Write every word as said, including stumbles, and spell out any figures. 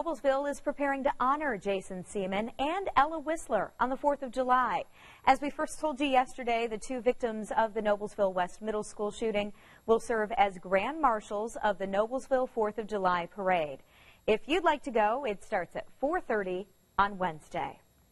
Noblesville is preparing to honor Jason Seaman and Ella Whistler on the fourth of July. As we first told you yesterday, the two victims of the Noblesville West Middle School shooting will serve as grand marshals of the Noblesville fourth of July parade. If you'd like to go, it starts at four thirty on Wednesday.